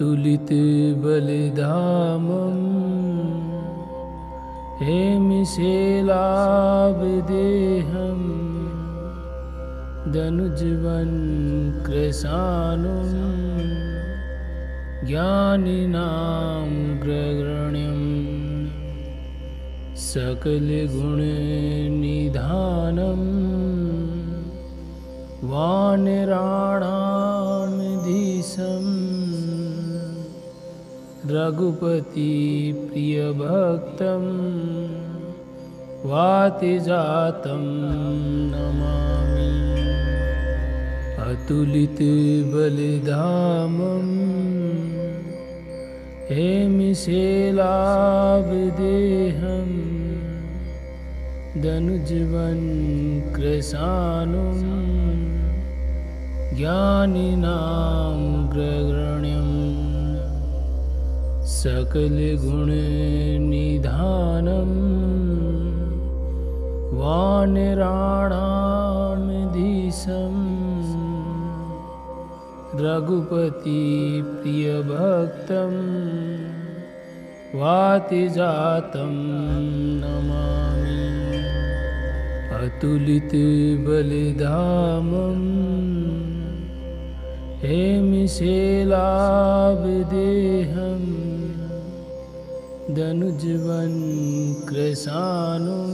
अतुलित बलिधामं हेमिशेलाभिदेहं दनुजवन् कृशानुं ज्ञानिनां ग्रगण्यं सकलगुणनिधानं वानराणामधीशं रघुपति प्रियभक्तं वातिजातं नमामि। अतुलित बलिधामं हेमिशेलाभिदेहं दनुजवन् कृशानुं ज्ञानिनां ग्रगण्यं सकलगुणनिधानं वानराणामधीशं रघुपति प्रियभक्तं वातिजातं नमामि। अतुलित बलिधामं हेमिशेलाभिदेहं दनुजवन् कृशानुं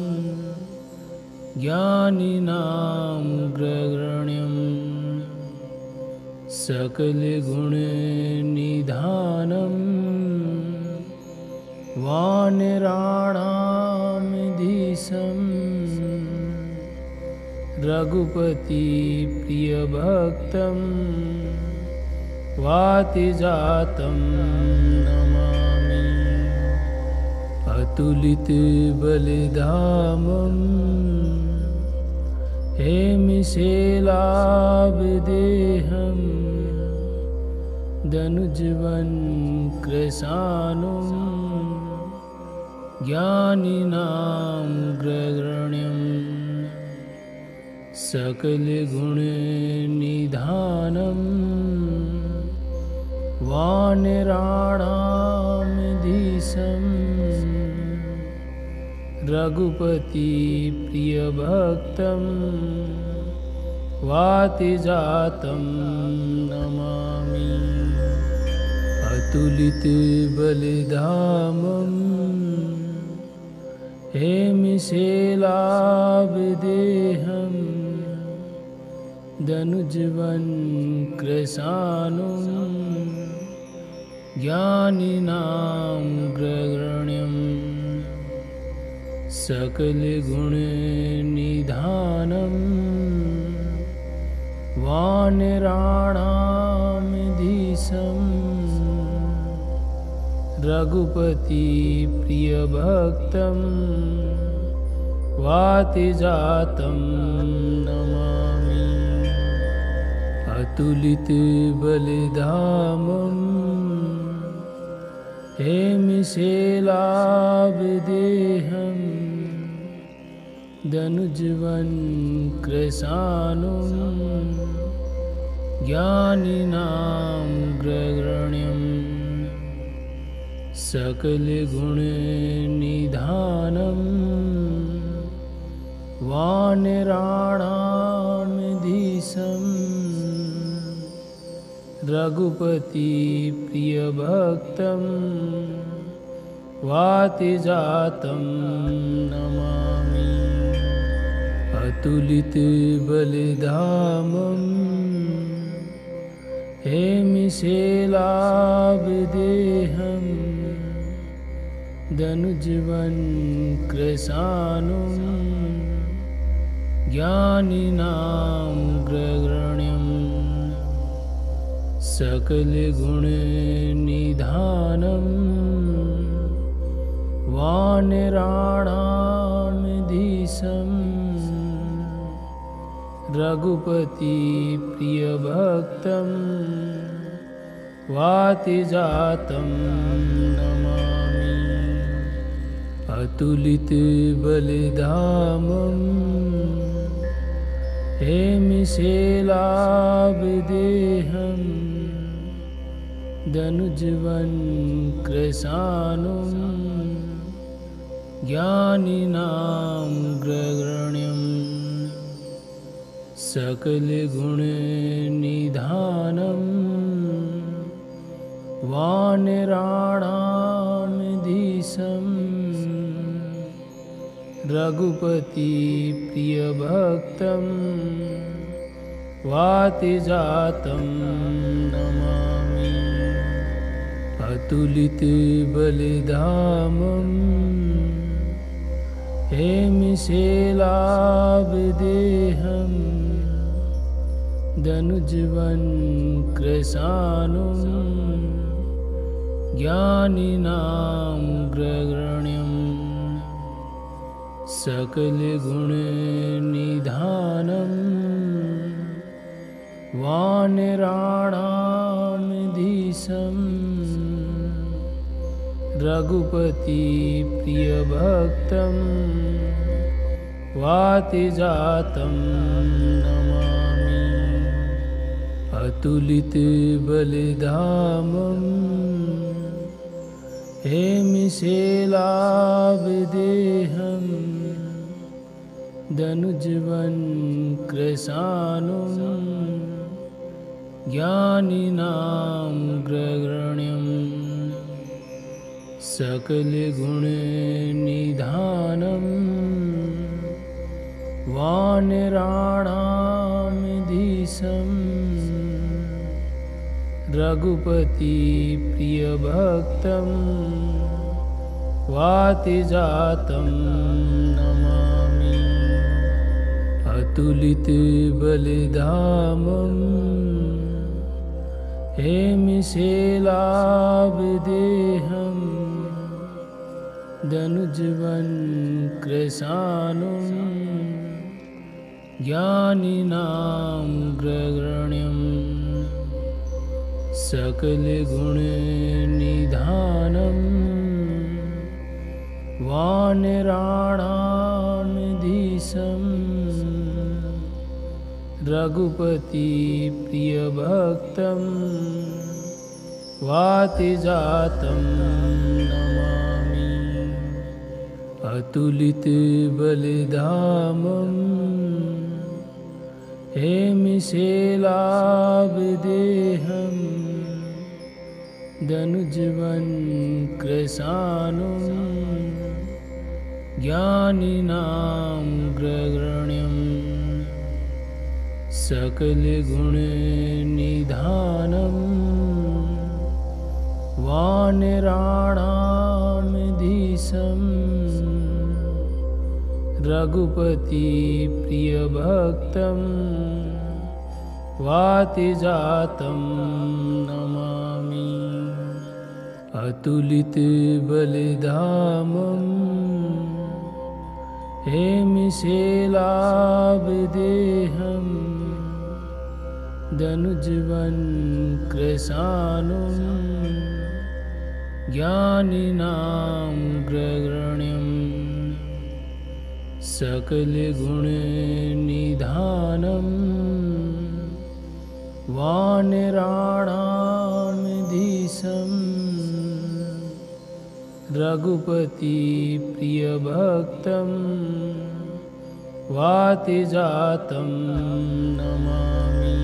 ज्ञानिनां ग्रगण्यं सकलगुणनिधानं वानराणामधीशं रघुपति प्रियभक्तं वातिजातं नमामि। अतुलित बलिधामं हेमिशेलाभिदेहं दनुजवन् कृशानुं ज्ञानिनां ग्रगण्यं सकलगुणनिधानं वानराणामधीशं रघुपति प्रियभक्तं वातिजातं नमामि। अतुलित बलिधामं हेमिशेलाभिदेहं दनुजवन् कृशानुं ज्ञानिनां ग्रगण्यं सकलगुणनिधानं वानराणामधीशं रघुपति प्रियभक्तं वातिजातं नमामि। अतुलित बलिधामं हेमिशेलाभिदेहं दनुजवन् कृशानुं ज्ञानिनां ग्रगण्यं सकलगुणनिधानं वानराणामधीशं रघुपति प्रियभक्तं वातिजातं नमामि। अतुलित बलिधामं हेमिशेलाभिदेहं दनुजवन् कृशानुं ज्ञानिनां ग्रगण्यं सकलगुणनिधानं वानराणामधीशं रघुपति प्रियभक्तं वातिजातं नमामि। अतुलित बलिधामं हेमिशेलाभिदेहं दनुजवन् कृशानुं ज्ञानिनां ग्रगण्यं सकलगुणनिधानं वानराणामधीशं रघुपतिप्रियभक्तं वातिजातं नमामि। अतुलितबलधामं हेमशैलाभिदेहं दनुजवन् कृशानुं ज्ञानिनां ग्रगण्यं सकलगुणनिधानं वानराणामधीशं रघुपतिप्रियभक्तं वातिजातं नमामि। अतुलितबलधामं हेमशैलाभिदेहं दनुजवन् कृशानुं ज्ञानिनां ग्रगण्यं सकलगुणनिधानं वानराणामधीशं रघुपतिप्रियभक्तं वातिजातं नमामि। अतुलितबलधामं हेमशैलाभिदेहं दनुजवन् कृशानुं ज्ञानिनां ग्रगण्यं सकलगुणनिधानं वानराणामधीशं रघुपतिप्रियभक्तं वातिजातं नमामि। अतुलितबलधामं हेमशैलाभिदेहं दनुजवन् कृशानुं ज्ञानिनां ग्रगण्यं सकलगुणनिधानं वानराणामधीशं रघुपतिप्रियभक्तं वातिजातं नमामि। अतुलितबलधामं हेमशैलाभिदेहं दनुजवन् कृशानुं ज्ञानिनां ग्रगण्यं सकलगुणनिधानं वानराणामधीशं रघुपतिप्रियभक्तं वातिजातं नमामि।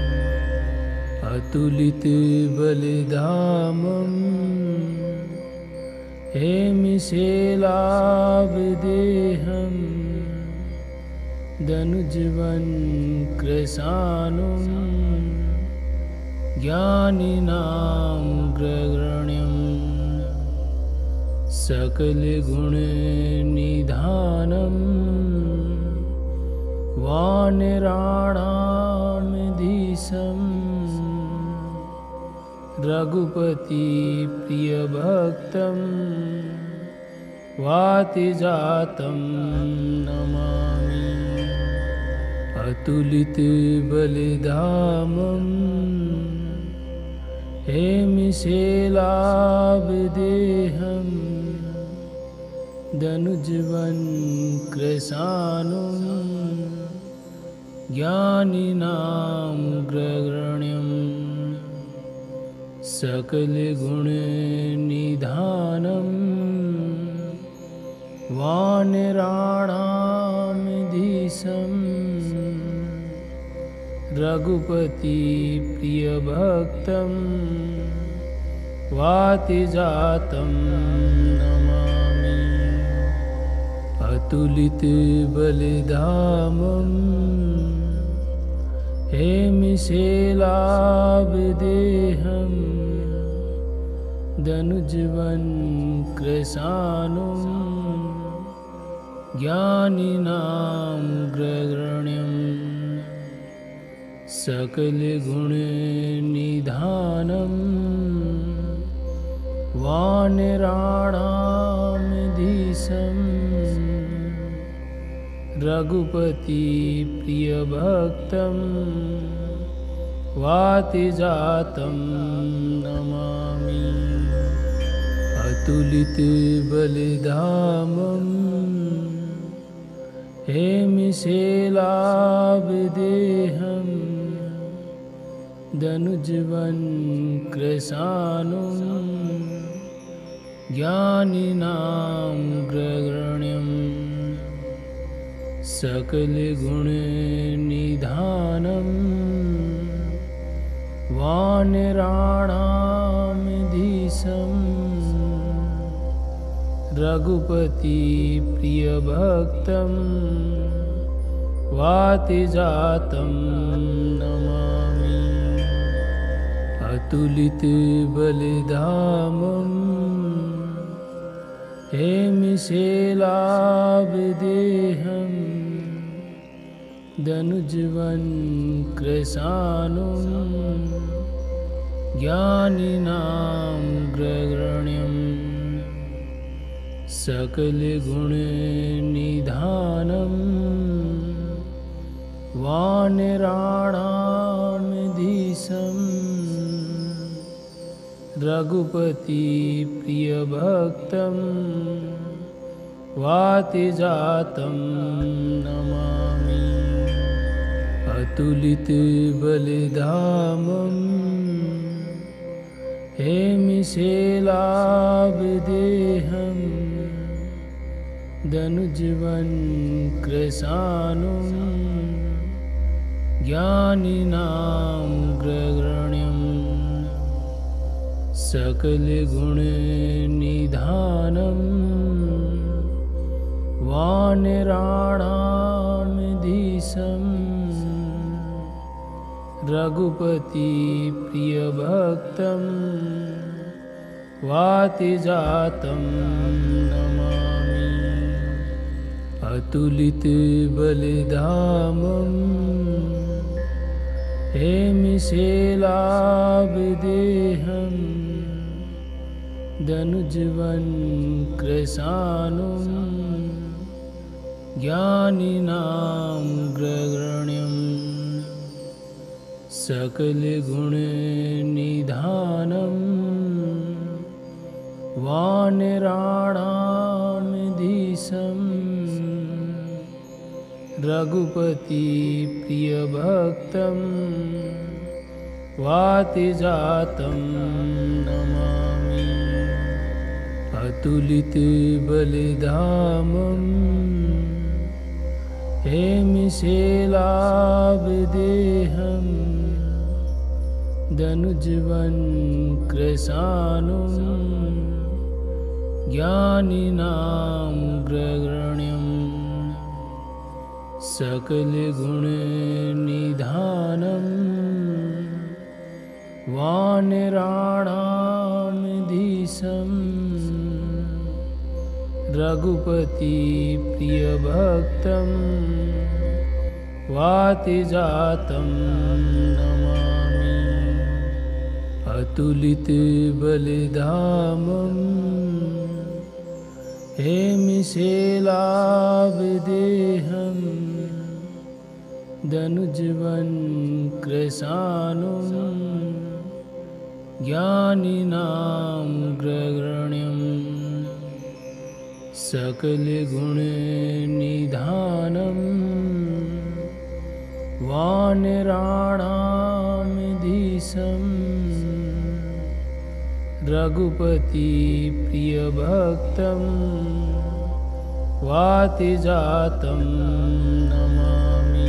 अतुलितबलधामं हेमशैलाभिदेहं दनुजवन् कृशानुं ज्ञानिनां ग्रगण्यं सकलगुणनिधानं वानराणामधीशं रघुपतिप्रियभक्तं वातिजातं नमामि। अतुलितबलधामं हेमशैलाभिदेहं दनुजवन् कृशानुं ज्ञानिनां ग्रगण्यं सकलगुणनिधानं वानराणामधीशं रघुपतिप्रियभक्तं वातिजातं नमामि। अतुलितबलधामं हेमशैलाभदेहं दनुजवनकृशानुं ज्ञानिनामग्रगण्यं सकलगुणनिधानं वानराणामधीशं रघुपतिप्रियभक्तं वातिजातं नमामि। अतुलितबलधामं हेमशैलाभदेहं दनुजवनकृशानुं ज्ञानिनामग्रगण्यं सकलगुणनिधानं वानराणामधीशं रघुपतिप्रियभक्तं वातिजातं नमामि। अतुलितबलधामं हेमशैलाभदेहं दनुजवनकृशानुं ज्ञानिनामग्रगण्यं सकलगुणनिधानं वानराणामधीशं रघुपतिप्रियभक्तं वातिजातं नमामि। अतुलितबलधामं हेमशैलाभदेहं दनुजवनकृशानुं ज्ञानिनामग्रगण्यं सकलगुणनिधानं वानराणामधीशं रघुपतिप्रियभक्तं वातिजातं नमामि। अतुलितबलधामं हेमशैलाभदेहं दनुजवनकृशानुं ज्ञानिनामग्रगण्यं सकलगुणनिधानं वानराणामधीशं रघुपतिप्रियभक्तं वातिजातं नमामि। अतुलितबलधामं हेमशैलाभदेहं दनुजवनकृशानुं ज्ञानिनामग्रगण्यं सकलगुणनिधानं वानराणामधीशं रघुपतिप्रियभक्तं वातिजातं नमामि। अतुलितबलधामं हेमशैलाभदेहं दनुजवनकृशानुं ज्ञानिनामग्रगण्यं सकलगुणनिधानं वानराणामधीशं रघुपति प्रियभक्तं वातिजातं नमामि।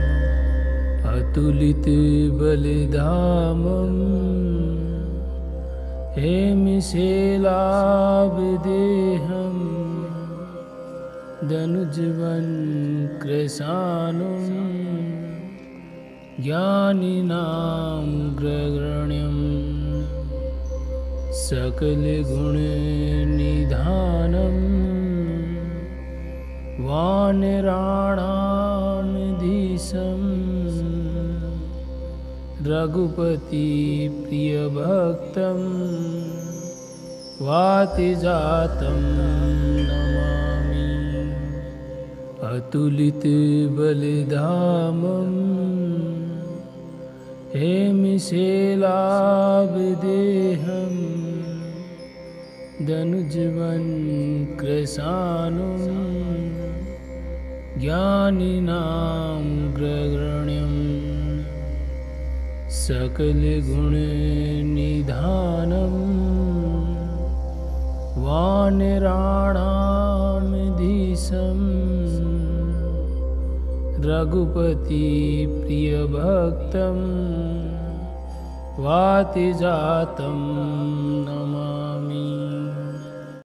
अतुलितबलधामं हेमशैलाभिदेहं दनुजवनकृशानुं ज्ञानिनां ग्रगण्यं सकलगुणनिधानं वानराणामधीशं रघुपति प्रियभक्तं वातिजातं नमामि। अतुलितबलधामं हेमशैलाभिदेहं दनुजवनकृशानुं ज्ञानिनां ग्रगण्यं सकलगुणनिधानं वानराणामधीशं रघुपति प्रियभक्तं वातिजातं नमामि।